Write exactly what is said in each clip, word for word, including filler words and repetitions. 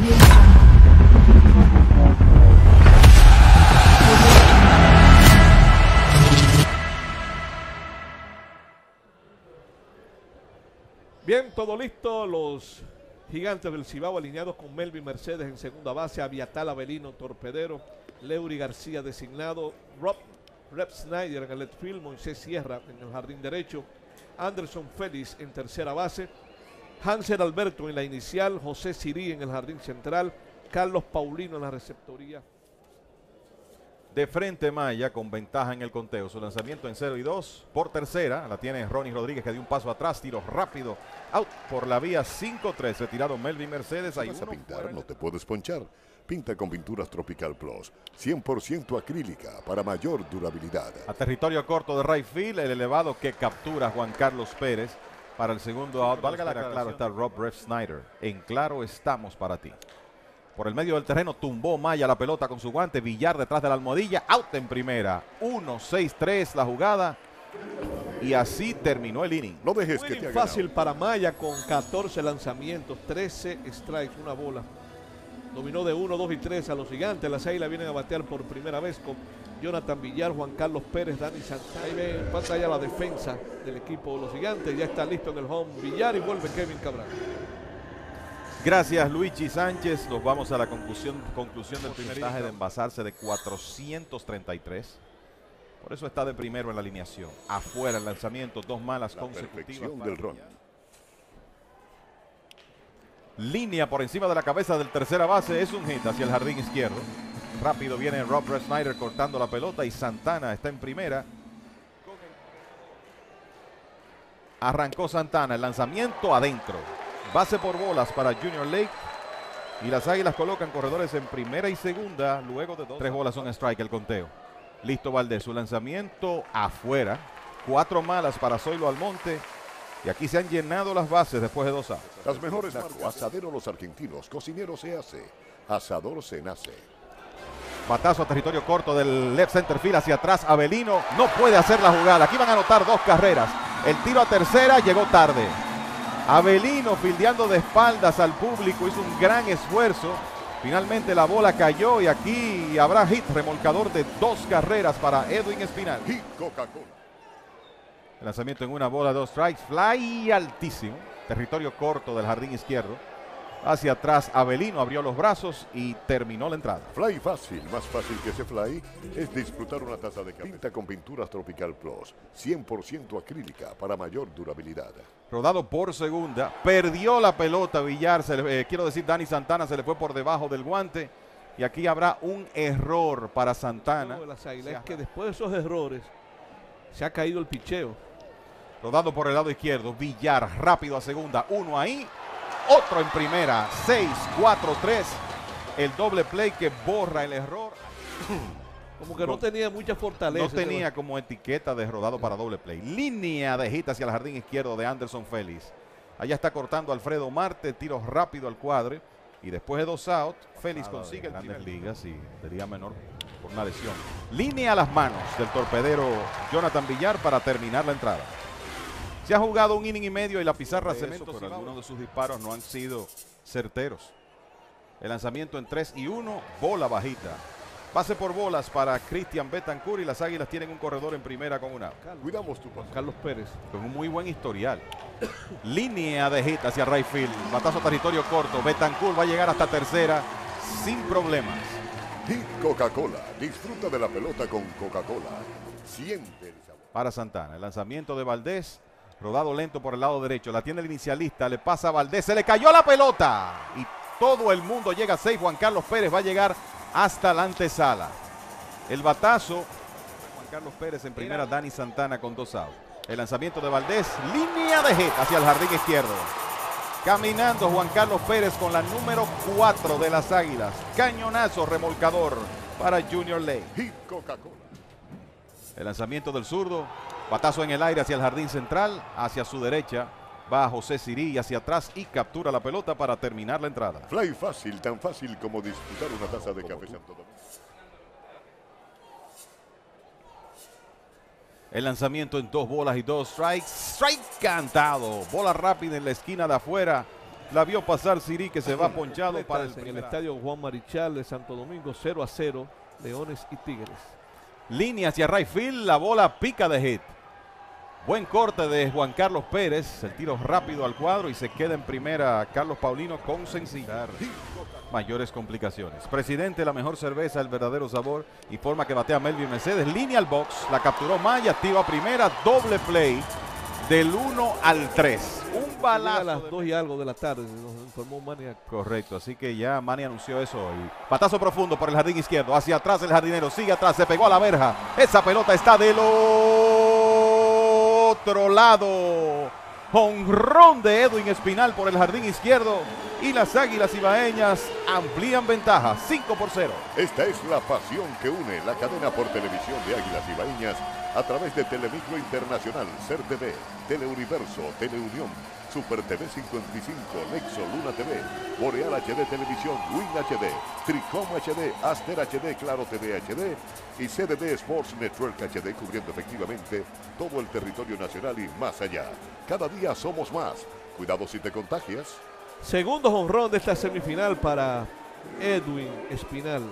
Audio Jungle. Bien, todo listo. Los Gigantes del Cibao alineados con Melvin Mercedes en segunda base, Aviatal Avelino torpedero, Leury García designado, Rob Rep Snyder en el left field, Moisés Sierra en el jardín derecho, Anderson Félix en tercera base, Hanser Alberto en la inicial, José Sirí en el jardín central, Carlos Paulino en la receptoría. De frente Maya con ventaja en el conteo. Su lanzamiento en cero y dos. Por tercera la tiene Ronnie Rodríguez, que dio un paso atrás. Tiro rápido. Out por la vía cinco tres. Retirado Melvin Mercedes. Si vas a pintar, no te puedes ponchar. Pinta con Pinturas Tropical Plus. cien por ciento acrílica para mayor durabilidad. A territorio corto de right field. El elevado que captura Juan Carlos Pérez para el segundo out. Valga la aclaración. Claro está Rob Ref Snyder. En claro estamos para ti. Por el medio del terreno tumbó Maya la pelota con su guante. Villar detrás de la almohadilla. Out en primera. uno seis tres la jugada. Y así terminó el inning. No dejes que te haga fácil para Maya con catorce lanzamientos, trece strikes, una bola. Dominó de uno, dos y tres a los Gigantes. Las Águilas vienen a batear por primera vez con Jonathan Villar, Juan Carlos Pérez, Dani Santana. Ahí ven en pantalla la defensa del equipo de los Gigantes. Ya está listo en el home Villar y vuelve Kevin Cabral. Gracias Luigi Sánchez. Nos vamos a la conclusión, conclusión del porcentaje de envasarse de cuatrocientos treinta y tres. Por eso está de primero en la alineación. Afuera el lanzamiento, dos malas la consecutivas. del ron. Línea por encima de la cabeza del tercera base. Es un hit hacia el jardín izquierdo. Rápido viene Rob Ref Snyder cortando la pelota y Santana está en primera. Arrancó Santana. El lanzamiento adentro. Base por bolas para Junior Lake. Y las Águilas colocan corredores en primera y segunda. Luego de dos. Tres bolas son strike el conteo. Listo Valdés. Su lanzamiento afuera. Cuatro malas para Zoilo Almonte. Y aquí se han llenado las bases después de dos outs. Las mejores marcas. Asadero Los Argentinos. Cocinero se hace. Asador se nace. Batazo a territorio corto del left center field hacia atrás. Avelino no puede hacer la jugada. Aquí van a anotar dos carreras. El tiro a tercera llegó tarde. Avelino fildeando de espaldas al público, hizo un gran esfuerzo. Finalmente la bola cayó y aquí habrá hit, remolcador de dos carreras para Edwin Espinal. Hit Coca-Cola. El lanzamiento en una bola, dos strikes, fly altísimo. Territorio corto del jardín izquierdo. Hacia atrás Avelino abrió los brazos y terminó la entrada. Fly fácil, más fácil que ese fly es disfrutar una taza de café. Pinta con Pinturas Tropical Plus, cien por ciento acrílica para mayor durabilidad. Rodado por segunda, perdió la pelota Villar, se le, eh, quiero decir Dani Santana se le fue por debajo del guante y aquí habrá un error para Santana. No, las Águilas, es que después de esos errores se ha caído el picheo. Rodado por el lado izquierdo, Villar rápido a segunda, uno ahí. Otro en primera, seis, cuatro, tres. El doble play que borra el error. Como que no, no tenía mucha fortaleza. No tenía como etiqueta de rodado para doble play. Línea de hit hacia el jardín izquierdo de Anderson Félix. Allá está cortando Alfredo Marte. Tiro rápido al cuadre. Y después de dos outs, Félix ah, consigue el Grandes Ligas y sería menor por una lesión. Línea a las manos del torpedero Jonathan Villar para terminar la entrada. Se ha jugado un inning y medio y la pizarra cemento, pero algunos de sus disparos no han sido certeros. El lanzamiento en tres y uno, bola bajita. Base por bolas para Cristian Betancourt y las Águilas tienen un corredor en primera con una. Cuidamos tu Juan Carlos Pérez. Con un muy buen historial. Línea de hit hacia right field. Batazo a territorio corto. Betancourt va a llegar hasta tercera sin problemas. Hit Coca-Cola. Disfruta de la pelota con Coca-Cola. Siente el sabor. Para Santana. El lanzamiento de Valdés. Rodado lento por el lado derecho. La tiene el inicialista. Le pasa a Valdés. Se le cayó la pelota. Y todo el mundo llega a seis. Juan Carlos Pérez va a llegar hasta la antesala. El batazo. Juan Carlos Pérez en primera. Dani Santana con dos outs. El lanzamiento de Valdés. Línea de hit hacia el jardín izquierdo. Caminando Juan Carlos Pérez con la número cuatro de las Águilas. Cañonazo remolcador para Junior Lake. Hit Coca-Cola. El lanzamiento del zurdo. Batazo en el aire hacia el jardín central, hacia su derecha, va José Sirí hacia atrás y captura la pelota para terminar la entrada. Fly fácil, tan fácil como disfrutar una taza de café Santo Domingo. El lanzamiento en dos bolas y dos strikes. Strike cantado. Bola rápida en la esquina de afuera. La vio pasar Siri, que se va ponchado para el en el primer estadio Juan Marichal de Santo Domingo, cero a cero, Leones y Tigres. Línea hacia right field, la bola pica de hit. Buen corte de Juan Carlos Pérez, el tiro rápido al cuadro y se queda en primera Carlos Paulino con sencillo. Mayores complicaciones. Presidente, la mejor cerveza, el verdadero sabor, y forma que batea Melvin Mercedes. Línea al box, la capturó Maya, activa primera, doble play del uno al tres. Un balazo. A las dos y algo de la tarde, nos informó Manny. Correcto, así que ya Manny anunció eso hoy. Batazo profundo por el jardín izquierdo, hacia atrás el jardinero, sigue atrás, se pegó a la verja. Esa pelota está del otro lado. Jonrón de Edwin Espinal por el jardín izquierdo y las Águilas Ibaeñas amplían ventaja, cinco por cero. Esta es la pasión que une la cadena por televisión de Águilas Ibaeñas a través de Telemicro Internacional, Ser T V, Teleuniverso, Teleunión, Super T V cincuenta y cinco, Nexo, Luna T V, Boreal H D Televisión, Win H D, Tricom H D, Aster H D, Claro T V H D y C D D Sports Network H D, cubriendo efectivamente todo el territorio nacional y más allá. Cada día somos más. Cuidado si te contagias. Segundo jonrón de esta semifinal para Edwin Espinal,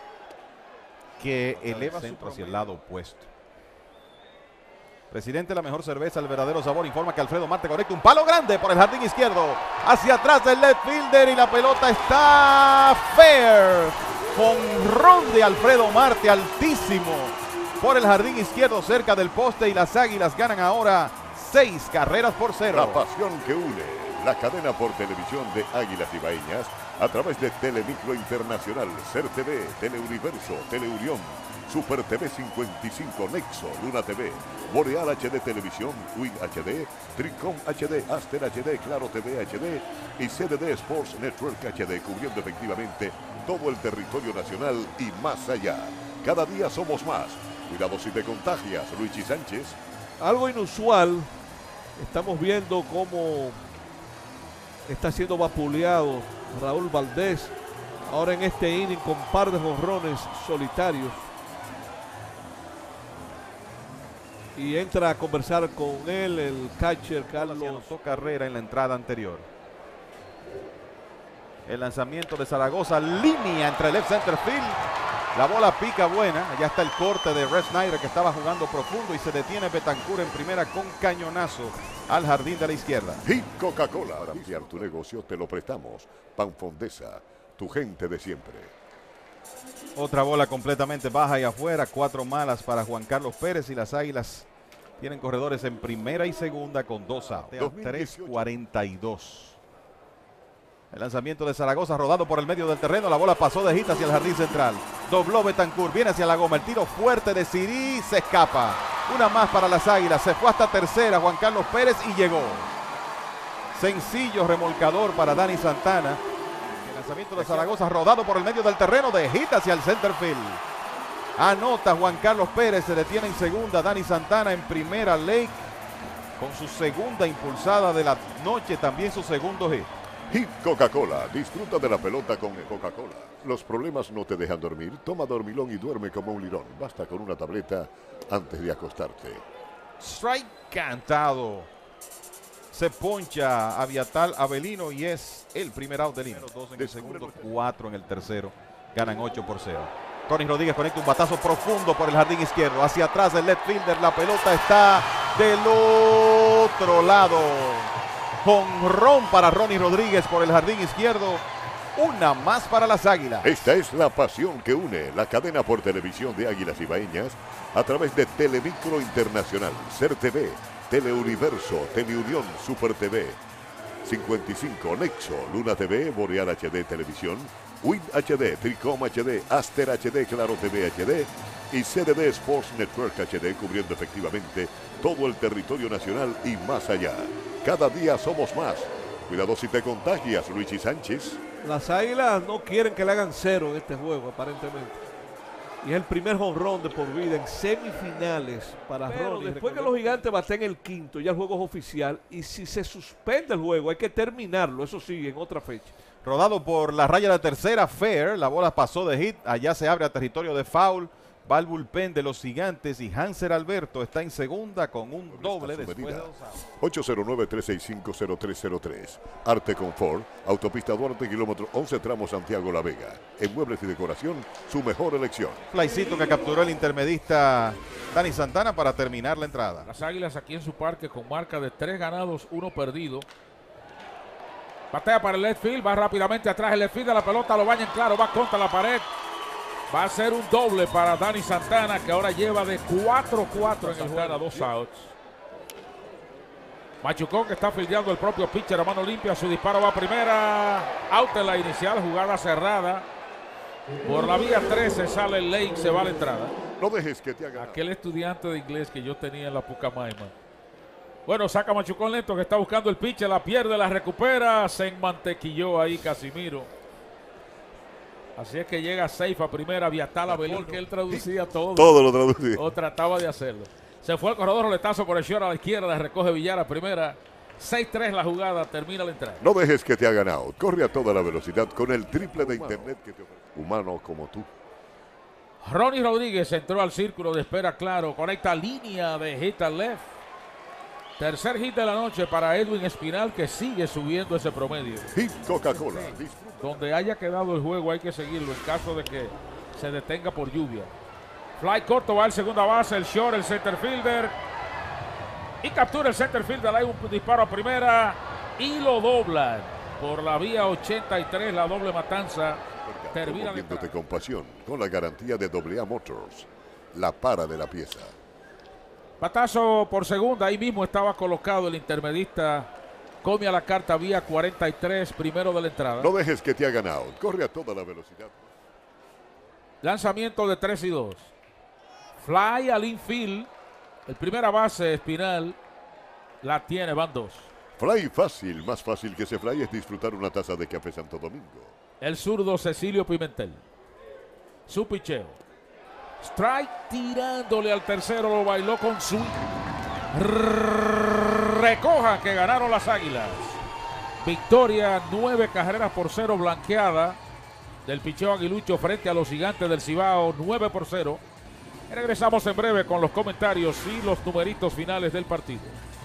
que eleva centro hacia el lado opuesto. Presidente, la mejor cerveza, el verdadero sabor, informa que Alfredo Marte conecta un palo grande por el jardín izquierdo. Hacia atrás del left fielder y la pelota está fair. Jonrón de Alfredo Marte, altísimo por el jardín izquierdo, cerca del poste, y las Águilas ganan ahora seis carreras por cero. La pasión que une la cadena por televisión de Águilas Ibaeñas a través de Telemicro Internacional, Ser T V, Teleuniverso, Teleunión, Super T V cincuenta y cinco, Nexo, Luna T V, Boreal H D Televisión, Win H D, Tricom H D, Aster H D, Claro T V H D y C D D Sports Network H D, cubriendo efectivamente todo el territorio nacional y más allá. Cada día somos más. Cuidado si te contagias, Luigi Sánchez. Algo inusual, estamos viendo cómo está siendo vapuleado Raúl Valdés, ahora en este inning con par de jonrones solitarios. Y entra a conversar con él el catcher Carlos. Anotó carrera en la entrada anterior. El lanzamiento de Zaragoza, línea entre el left center field. La bola pica buena. Allá está el corte de Red Snyder, que estaba jugando profundo, y se detiene Betancur en primera con cañonazo al jardín de la izquierda. Y Coca-Cola, para ampliar tu negocio te lo prestamos. Panfondesa, tu gente de siempre. Otra bola completamente baja y afuera, cuatro malas para Juan Carlos Pérez, y las Águilas tienen corredores en primera y segunda con dos outs. tres cuarenta y dos. El lanzamiento de Zaragoza, rodado por el medio del terreno, la bola pasó de hit hacia el jardín central. Dobló Betancur, viene hacia la goma, el tiro fuerte de Siri, se escapa. Una más para las Águilas, se fue hasta tercera Juan Carlos Pérez y llegó. Sencillo remolcador para Dani Santana. El lanzamiento de Zaragoza, rodado por el medio del terreno, de hit hacia el center field. Anota Juan Carlos Pérez, se detiene en segunda Dani Santana, en primera Lake con su segunda impulsada de la noche, también su segundo hit. Hit Coca-Cola, disfruta de la pelota con Coca-Cola. Los problemas no te dejan dormir, toma Dormilón y duerme como un lirón. Basta con una tableta antes de acostarte. Strike cantado. Se poncha Aviatal Avelino y es el primer out del inning. Dos en el segundo, cuatro en el tercero. Ganan ocho por cero. Tony Rodríguez conecta un batazo profundo por el jardín izquierdo. Hacia atrás del left fielder. La pelota está del otro lado. Jonrón para Ronnie Rodríguez por el jardín izquierdo. Una más para las Águilas. Esta es la pasión que une la cadena por televisión de Águilas Ibaeñas a través de Telemicro Internacional, Ser T V, Teleuniverso, Teleunión, Super T V, cincuenta y cinco, Nexo, Luna T V, Boreal H D Televisión, Win H D, Tricom H D, Aster H D, Claro T V H D y C D D Sports Network H D, cubriendo efectivamente todo el territorio nacional y más allá. Cada día somos más. Cuidado si te contagias, Luigi Sánchez. Las Águilas no quieren que le hagan cero en este juego, aparentemente. Y es el primer jonrón de por vida en semifinales para Ronnie. Después que los Gigantes baten el quinto, ya el juego es oficial. Y si se suspende el juego, hay que terminarlo, eso sí, en otra fecha. Rodado por la raya de tercera, fair. La bola pasó de hit. Allá se abre a territorio de foul. Va al bullpen de los Gigantes y Hanser Alberto está en segunda con un doble después de dos outs. ocho cero nueve, tres seis cinco, cero tres cero tres. Arte Confort, autopista Duarte, kilómetro once, tramo Santiago La Vega. En muebles y decoración, su mejor elección. Flycito que capturó el intermedista Dani Santana para terminar la entrada. Las Águilas aquí en su parque con marca de tres ganados, uno perdido. Batea para el left field, va rápidamente atrás el left field de la pelota, lo baña en claro, va contra la pared. Va a ser un doble para Dani Santana, que ahora lleva de cuatro cuatro en el juego a dos outs. Machucón que está fildeando el propio pitcher a mano limpia, su disparo va a primera. Out en la inicial, jugada cerrada. Por la vía trece sale el Lake, se va a la entrada. No dejes que te haga. Aquel estudiante de inglés que yo tenía en la Pucamaima. Bueno, saca Machucón lento que está buscando el pitcher, la pierde, la recupera. Se enmantequilló ahí Casimiro. Así es que llega safe a primera, Viatala Belín, que él traducía todo. Todo lo traducía. O trataba de hacerlo. Se fue el corredor, roletazo por el short a la izquierda, recoge Villar a primera. seis tres la jugada, termina la entrada. No dejes que te hagan out. Corre a toda la velocidad con el triple de internet que te ofrece. Humano como tú. Ronnie Rodríguez entró al círculo de espera claro, conecta línea de hit al left. Tercer hit de la noche para Edwin Espinal, que sigue subiendo ese promedio. Hit Coca-Cola. Donde haya quedado el juego hay que seguirlo en caso de que se detenga por lluvia. Fly corto, va el segunda base, el short, el center fielder. Y captura el center fielder, hay un disparo a primera y lo doblan. Por la vía ochenta y tres, la doble matanza. Termina moviéndote con pasión, con la garantía de doble A Motors. La para de la pieza. Patazo por segunda, ahí mismo estaba colocado el intermedista. Come a la carta vía cuarenta y tres, primero de la entrada. No dejes que te hagan out. Corre a toda la velocidad. Lanzamiento de tres y dos. Fly al infield. El primera base, Espinal, la tiene, van dos. Fly fácil, más fácil que ese fly es disfrutar una taza de café Santo Domingo. El zurdo Cecilio Pimentel. Su picheo. Strike tirándole al tercero, lo bailó con swing. Recoja que ganaron las Águilas. Victoria, nueve carreras por cero blanqueada del picheo aguilucho frente a los Gigantes del Cibao, nueve por cero. Regresamos en breve con los comentarios y los numeritos finales del partido.